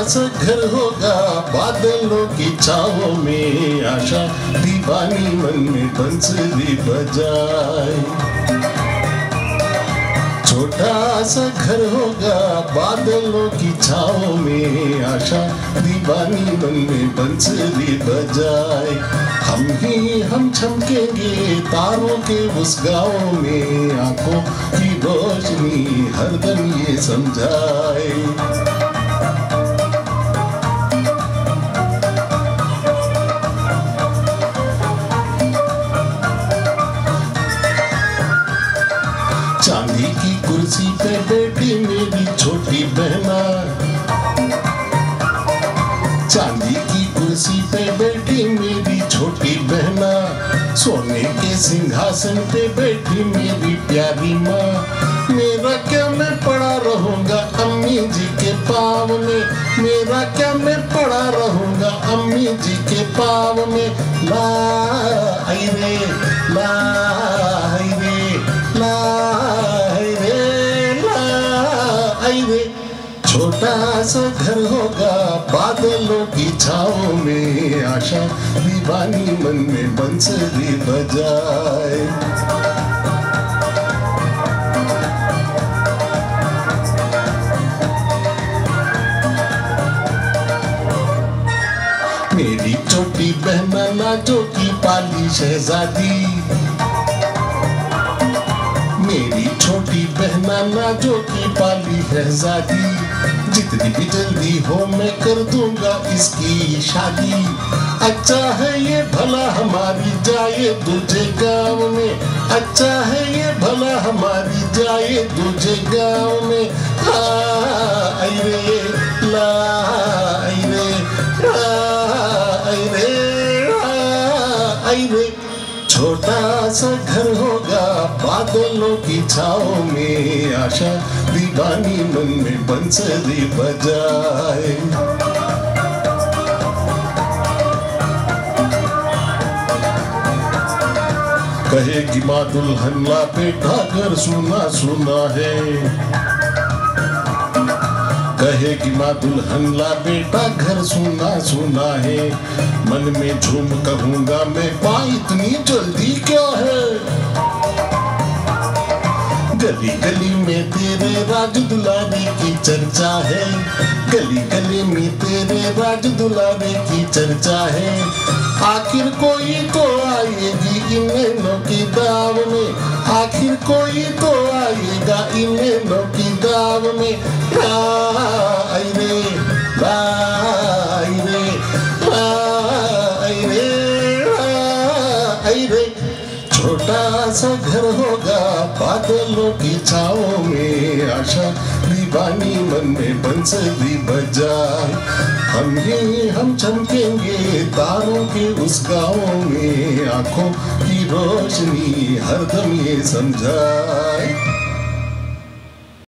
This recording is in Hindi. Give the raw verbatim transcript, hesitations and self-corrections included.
सा घर होगा बादलों की छाओं में, आशा दीवानी मन में बंसुरी बजाए। छोटा सा घर होगा बादलों की छाओं में, आशा दीवानी मन में बंसुरी बजाए। हम ही हम चमकेंगे तारों के उस गाँव में, आंखों की रोशनी हरदम ये समझाए। चांदी की कुर्सी पे बैठी मेरी छोटी बहना, चांदी की कुर्सी पे बैठी मेरी छोटी बहना, सोने के सिंहासन पे बैठी मेरी प्यारी माँ। मेरा क्या मैं पड़ा रहूंगा अम्मी जी के पाँव में, मेरा क्या मैं पड़ा रहूंगा अम्मी जी के पाँव में। ला आई रे ला आई रे ला आई रे ला आई रे। छोटा सा घर होगा बादलों की छाओं में, आशा दीवानी मन में बंसुरी बजाए। मेरी छोटी बहना नाचो की पाली शहजादी, मेरी छोटी बहना नाचो की पाली शहजादी। जितनी भी जल्दी हो मैं कर दूंगा इसकी शादी। अच्छा है ये भला हमारी जाए दूजे गाँव में, अच्छा है ये भला हमारी जाए दूजे गाँव में। हाँ आई रे ला आई रे ला आई रे ला आई रे। छोटा सा घर होगा बादलों की छाओं में, आशा दीवानी मन में बंसुरी बजाए। कहेगी माँ दुल्हन ला बेटा घर सुना सुना है, कहेगी माँ दुल्हन ला बेटा घर सुना सुना है। मन में झूम कहूंगा मैं माँ इतनी जल्दी क्या है। गली गली में तेरे राज दुलारे की चर्चा है, गली गली में तेरे राज दुलारे की चर्चा है। आखिर कोई तो आएगी इन नैनों की दाव में, आखिर कोई तो आएगा इन नैनों की दाव में। ला आई रे ला आई रे ला आई रे ला आई रे। छोटा सा घर होगा बादलों की छाओं में, आशा दीवानी मन में बंसुरी बजाए। हम ही हम चमकेंगे तारों के उस गाँव में, आंखों की रोशनी हरदम ये समझाए।